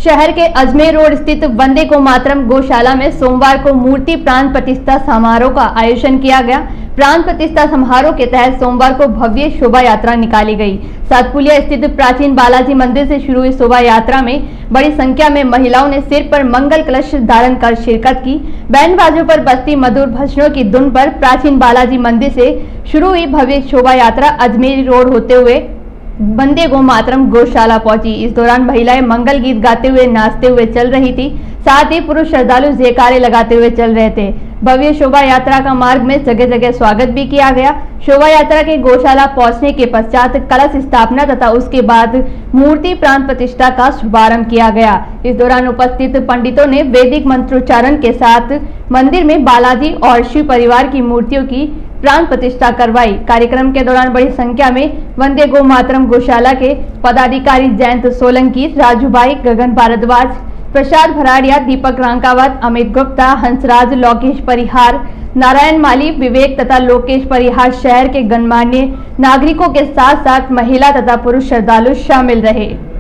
शहर के अजमेर रोड स्थित वंदे गोमातरम गौशाला में सोमवार को मूर्ति प्राण प्रतिष्ठा समारोह का आयोजन किया गया। प्राण प्रतिष्ठा समारोह के तहत सोमवार को भव्य शोभा यात्रा निकाली गई। सातपुलिया स्थित प्राचीन बालाजी मंदिर से शुरू हुई शोभा यात्रा में बड़ी संख्या में महिलाओं ने सिर पर मंगल कलश धारण कर शिरकत की। बैंड बाजों पर बजती मधुर भजनों की धुन पर प्राचीन बालाजी मंदिर से शुरू हुई भव्य शोभा यात्रा अजमेर रोड होते हुए वंदे गोमातरम गौशाला पहुंची। इस दौरान महिलाएं मंगल गीत गाते हुए नाचते हुए चल रही थी, साथ ही पुरुष श्रद्धालु जयकारे लगाते हुए चल रहे थे। भव्य शोभा यात्रा का मार्ग में जगह जगह स्वागत भी किया गया। शोभा यात्रा के गौशाला पहुंचने के पश्चात कलश स्थापना तथा उसके बाद मूर्ति प्राण प्रतिष्ठा का शुभारंभ किया गया। इस दौरान उपस्थित पंडितों ने वैदिक मंत्रोच्चारण के साथ मंदिर में बालाजी और शिव परिवार की मूर्तियों की प्राण प्रतिष्ठा करवाई। कार्यक्रम के दौरान बड़ी संख्या में वंदे गोमातरम गौशाला के पदाधिकारी जयंत सोलंकी, राजू भाई, गगन भारद्वाज, प्रसाद भराड़िया, दीपक रांकावत, अमित गुप्ता, हंसराज, लोकेश परिहार, नारायण माली, विवेक तथा लोकेश परिहार शहर के गणमान्य नागरिकों के साथ साथ महिला तथा पुरुष श्रद्धालु शामिल रहे।